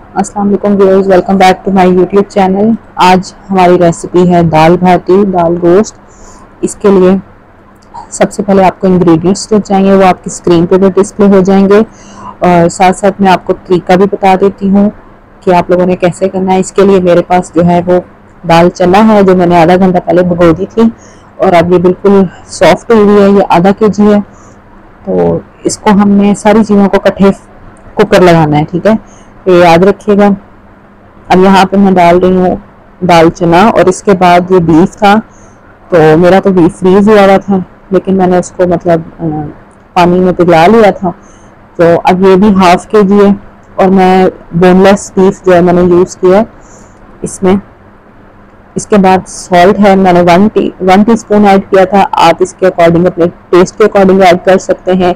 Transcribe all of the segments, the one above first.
अस्सलाम वालेकुम viewers, welcome back to my YouTube channel. आज हमारी रेसिपी है दाल बाटी, दाल गोश्त। इसके लिए सबसे पहले आपको इंग्रेडिएंट्स जो चाहिए वो आपकी स्क्रीन पे भी डिस्प्ले हो जाएंगे, और साथ साथ मैं आपको तरीका भी बता देती हूँ कि आप लोगों ने कैसे करना है। इसके लिए मेरे पास जो है वो दाल चना है जो मैंने आधा घंटा पहले भिगो दी थी, और अब ये बिल्कुल सॉफ्ट हो गई है। ये आधा kg है, तो इसको हमने सारी चीज़ों को इकट्ठे कुकर लगाना है, ठीक है, ये याद रखिएगा। अब यहाँ पे मैं डाल रही हूँ दाल चना, और इसके बाद ये बीफ था, तो मेरा तो बीफ फ्रीज हुआ हुआ था, लेकिन मैंने उसको मतलब पानी में पिघला लिया था। तो अब ये भी ½ kg है, और मैं बोनलेस बीफ जो है मैंने यूज़ किया इसमें। इसके बाद सॉल्ट है, मैंने 1 टीस्पून ऐड किया था। आप इसके अकॉर्डिंग अपने टेस्ट के अकॉर्डिंग ऐड कर सकते हैं।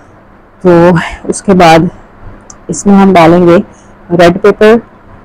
तो उसके बाद इसमें हम डालेंगे रेड पेपर,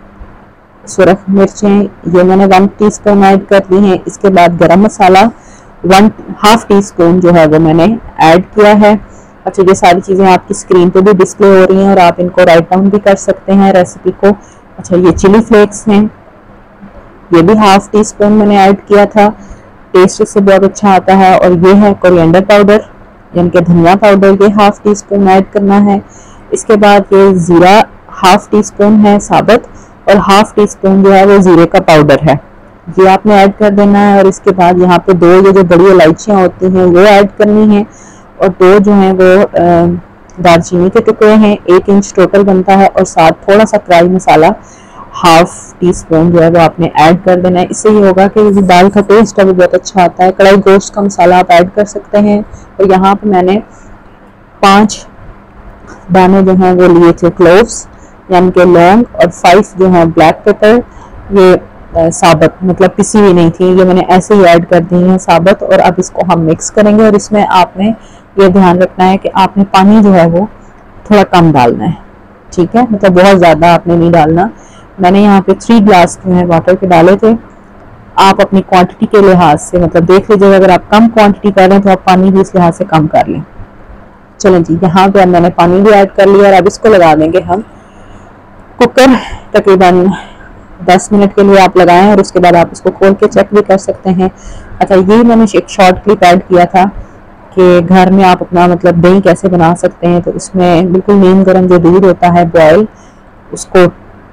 सुरख मिर्चें, ये मैंने 1 टीस्पून ऐड कर दी हैं। इसके बाद गरम मसाला 1/2 टीस्पून जो है वो मैंने ऐड किया है। अच्छा, ये सारी चीज़ें आपकी स्क्रीन पे भी डिस्प्ले हो रही हैं, और आप इनको राइट डाउन भी कर सकते हैं रेसिपी को। अच्छा, ये चिली फ्लेक्स हैं, ये भी ½ टीस्पून मैंने ऐड किया था, टेस्ट इससे बहुत अच्छा आता है। और ये है कोरिएंडर पाउडर यानी कि धनिया पाउडर, ये ½ टीस्पून ऐड करना है। इसके बाद ये ज़ीरा ½ टीस्पून है साबुत, और ½ टीस्पून जो है वो ज़ीरे का पाउडर है, ये आपने ऐड कर देना है। और इसके बाद यहाँ पे 2 ये जो बड़ी इलायचियाँ होती हैं वो ऐड करनी है, और 2 जो हैं वो दालचीनी के टुकड़े हैं। 1 इंच टोटल बनता है, और साथ थोड़ा सा फ्राई मसाला ½ टीस्पून जो है वो आपने ऐड कर देना है। इससे ये होगा कि दाल का टेस्ट है वो बहुत अच्छा आता है। कढ़ाई गोश्त का मसाला आप ऐड कर सकते हैं। और यहाँ पे मैंने 5 दाने जो हैं वो लिए थे क्लोव्स यानी कि लौंग, और 5 जो है ब्लैक पेपर, ये साबुत मतलब पिसी हुई नहीं थी, ये मैंने ऐसे ही ऐड कर दी है साबुत। और अब इसको हम मिक्स करेंगे, और इसमें आपने ये ध्यान रखना है कि आपने पानी जो है वो थोड़ा कम डालना है, ठीक है, मतलब बहुत ज़्यादा आपने नहीं डालना। मैंने यहाँ पे 3 ग्लास जो है वाटर के डाले थे। आप अपनी क्वांटिटी के लिहाज से मतलब देख लीजिएगा, अगर आप कम क्वांटिटी कर रहे हैं तो आप पानी भी इस लिहाज से कम कर लें। चलें जी, यहाँ पे मैंने पानी भी ऐड कर लिया, और अब इसको लगा देंगे हम कुकर। तकरीबन 10 मिनट के लिए आप लगाएं, और उसके बाद आप इसको खोल के चेक भी कर सकते हैं। अच्छा, ये मैंने एक शॉर्ट क्लिप ऐड किया था कि घर में आप अपना मतलब दही कैसे बना सकते हैं। तो इसमें बिल्कुल नीम गर्म जो दूध होता है बॉयल, उसको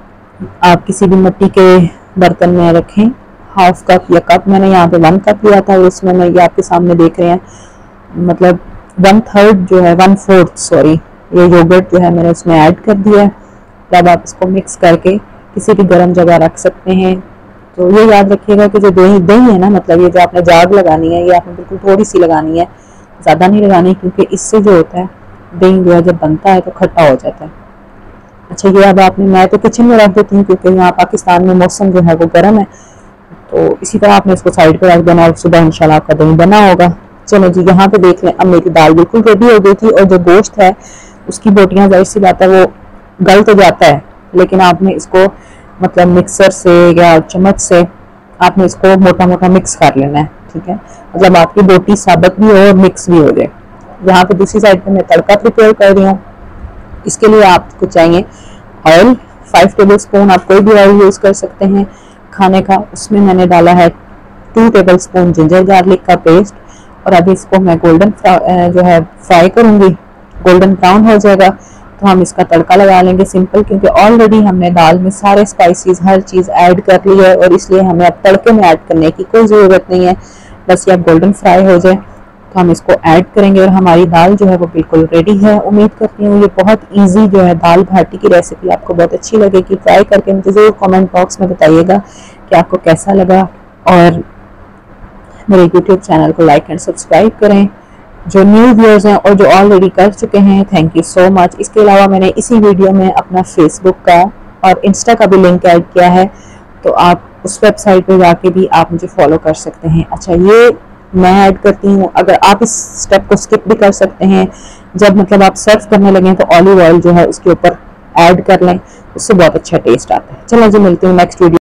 आप किसी भी मिट्टी के बर्तन में रखें। ½ कप या कप, मैंने यहाँ पे 1 कप लिया था, और इसमें मैं ये आपके सामने देख रहे हैं मतलब 1/3 जो है 1/4 सॉरी, ये योगर्ट जो है मैंने उसमें ऐड कर दिया है। तब आप इसको मिक्स करके किसी भी गर्म जगह रख सकते हैं। तो ये याद रखिएगा कि जो दही है ना, मतलब ये जो आपने जाग लगानी है, ये आपने बिल्कुल थोड़ी सी लगानी है, ज़्यादा नहीं लगानी, क्योंकि इससे जो होता है दही जो है जब बनता है तो खट्टा हो जाता है। अच्छा, ये अब आपने, मैं तो किचन में रख देती हूँ क्योंकि यहाँ पाकिस्तान में मौसम जो है वो गर्म है, तो इसी तरह आपने इसको साइड पे रख देना, और सुबह इंशाल्लाह आपका दही बना होगा। चलो जी, यहाँ पे देख लें, अब मेरी दाल बिल्कुल रेडी हो गई थी, और जो गोश्त है उसकी बोटियाँ जाहिर सी बात है वो गल तो जाता है, लेकिन आपने इसको मतलब मिक्सर से या चम्मच से आपने इसको मोटा मोटा मिक्स कर लेना है, ठीक है, मतलब आपकी बोटी साबुत भी हो और मिक्स भी हो जाए। यहाँ पे दूसरी साइड पे मैं तड़का प्रिपेयर कर रही हूँ। इसके लिए आपको चाहिए ऑयल 5 टेबलस्पून, आप कोई भी ऑयल यूज़ कर सकते हैं खाने का। उसमें मैंने डाला है 2 टेबलस्पून जिंजर गार्लिक का पेस्ट, और अभी इसको मैं गोल्डन जो है फ्राई करूँगी। गोल्डन ब्राउन हो जाएगा तो हम इसका तड़का लगा लेंगे सिंपल, क्योंकि ऑलरेडी हमने दाल में सारे स्पाइसेस हर चीज़ ऐड कर ली है, और इसलिए हमें अब तड़के में ऐड करने की कोई ज़रूरत नहीं है। बस ये अब गोल्डन फ्राई हो जाए तो हम इसको ऐड करेंगे, और हमारी दाल जो है वो बिल्कुल रेडी है। उम्मीद करती हूँ ये बहुत इजी जो है दाल बाटी की रेसिपी आपको बहुत अच्छी लगेगी। ट्राई करके मुझे ज़रूर कमेंट बॉक्स में बताइएगा कि आपको कैसा लगा, और मेरे यूट्यूब चैनल को लाइक एंड सब्सक्राइब करें। जो न्यू व्यूअर्स हैं और जो ऑलरेडी कर चुके हैं, थैंक यू सो मच। इसके अलावा मैंने इसी वीडियो में अपना फेसबुक का और इंस्टा का भी लिंक ऐड किया है, तो आप उस वेबसाइट पे जाके भी आप मुझे फॉलो कर सकते हैं। अच्छा, ये मैं ऐड करती हूँ, अगर आप इस स्टेप को स्किप भी कर सकते हैं, जब मतलब आप सर्व करने लगें तो ऑलिव ऑयल जो है उसके ऊपर ऐड कर लें, उससे बहुत अच्छा टेस्ट आता है। चलो जी, मिलती हूँ नेक्स्ट वीडियो।